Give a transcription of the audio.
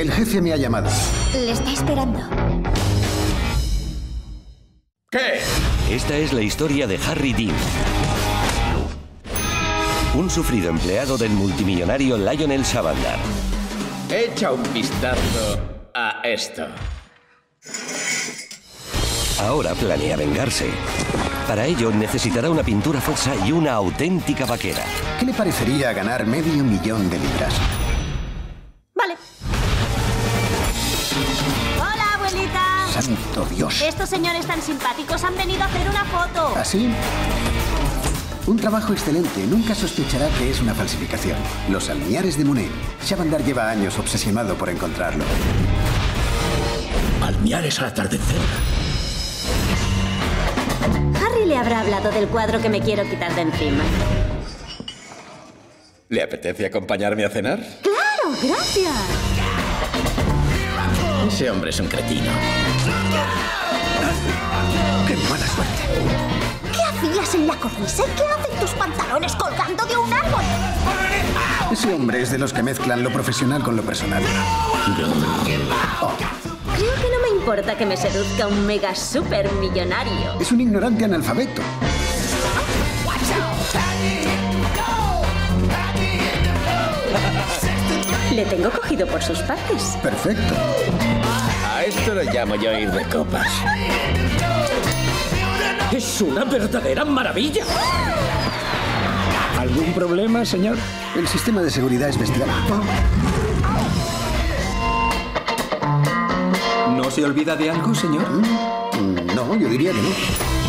El jefe me ha llamado. Le está esperando. ¿Qué? Esta es la historia de Harry Dean, un sufrido empleado del multimillonario Lionel Shavander. Echa un vistazo a esto. Ahora planea vengarse. Para ello necesitará una pintura falsa y una auténtica vaquera. ¿Qué le parecería ganar $500,000 de libras? Vale. Hola, abuelita. ¡Santo Dios! Estos señores tan simpáticos han venido a hacer una foto. ¿Así? Un trabajo excelente. Nunca sospechará que es una falsificación. Los almiares de Monet. Shavander lleva años obsesionado por encontrarlo. Almiares al atardecer. Harry le habrá hablado del cuadro que me quiero quitar de encima. ¿Le apetece acompañarme a cenar? ¡Claro! ¡Gracias! Ese hombre es un cretino. ¡Qué mala suerte! ¿Qué hacías en la cornisa y qué hacen tus pantalones colgando de un árbol? Ese hombre es de los que mezclan lo profesional con lo personal. Creo que no me importa que me seduzca un mega super millonario. Es un ignorante analfabeto. Le tengo cogido por sus partes. Perfecto. A esto lo llamo yo ir de copas. ¡Es una verdadera maravilla! ¿Algún problema, señor? El sistema de seguridad es bestial. ¿No se olvida de algo, señor? No, yo diría que no.